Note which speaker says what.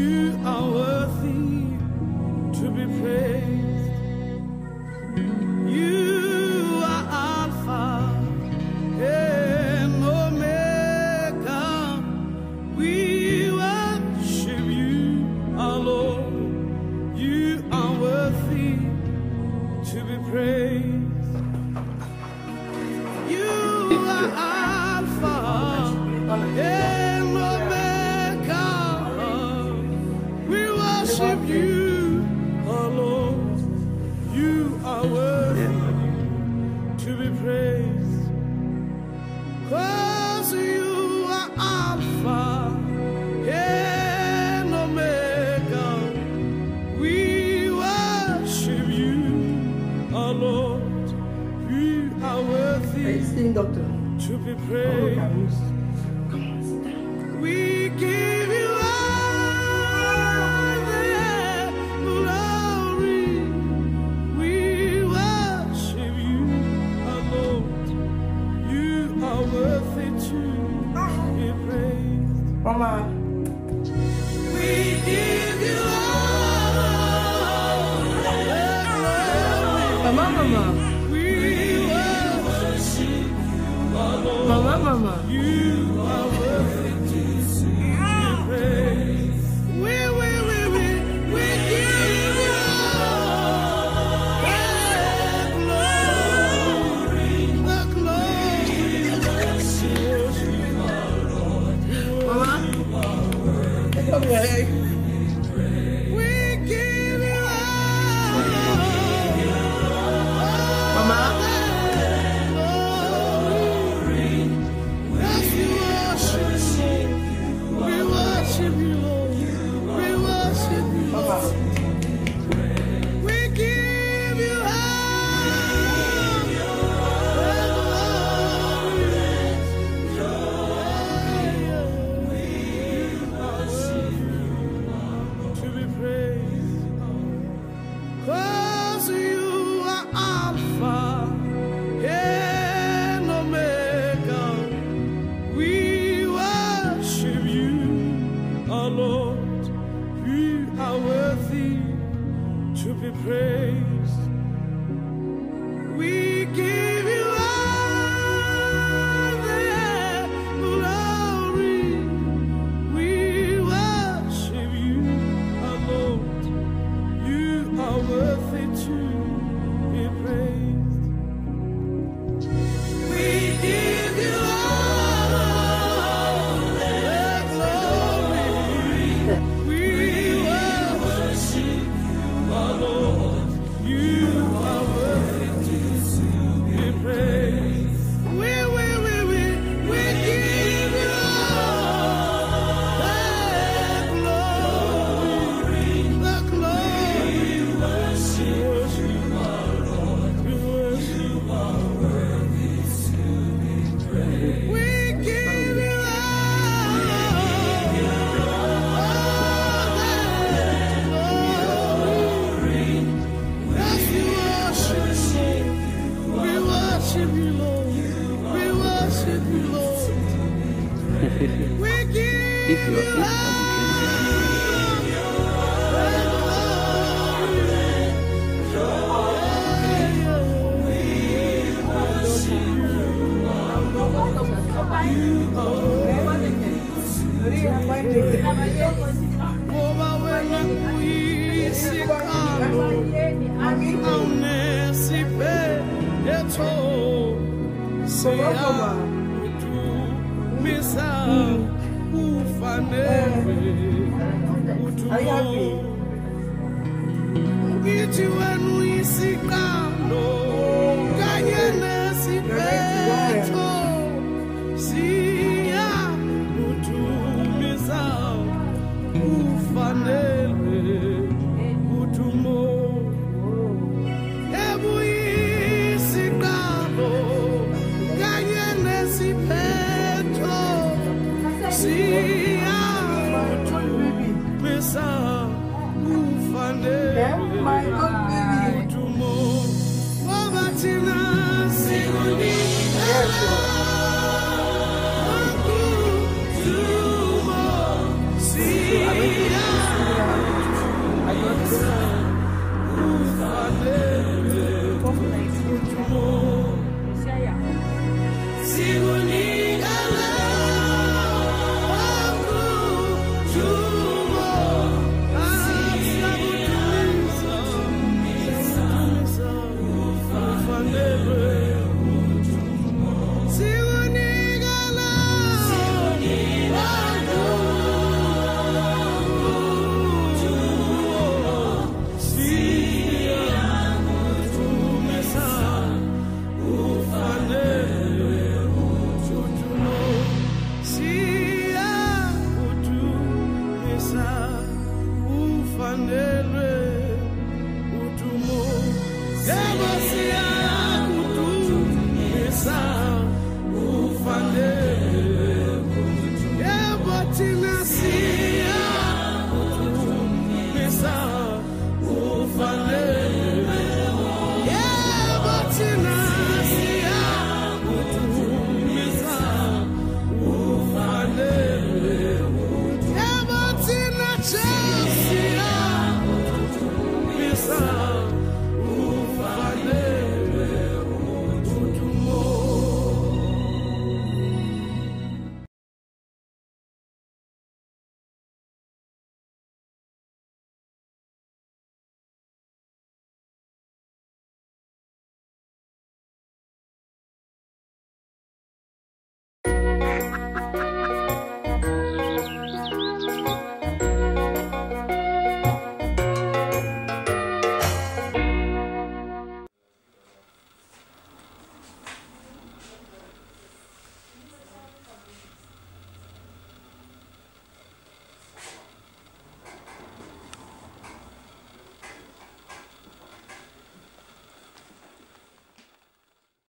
Speaker 1: You are worthy to be praised. You are Alpha and Omega. We worship you, our Lord. You are worthy to be praised. You are Alpha and Omega. We worship you, our Lord. You are worthy to be praised. 'Cause you are Alpha and Omega. We worship you, our Lord. You are worthy to be praised. We give you all the glory. We worship you, our Lord. You are worthy to be praised.
Speaker 2: Mama.
Speaker 1: We give you all the glory.
Speaker 2: Mama.
Speaker 1: We worship you, our Lord.
Speaker 2: Mama.
Speaker 1: You are worthy to be praised. We give you all the glory. The glory. We give you all we worship you, Lord. We worship you, Lord. We give you all to be praised. 'Cause you are Alpha and Omega. We worship you, our Lord. You are worthy to be praised. We give you all the glory. We worship you, our Lord. You are worthy to be praised. We give you all the glory. We worship you, our Lord. You are worthy to be praised. We give you all the glory. The glory. We worship you, our Lord. We worship you, our worthy to be praised. We give you all the glory. Yes, we worship you. We worship you, Lord. We worship you, Lord. We give you all ufanele udumo. Never see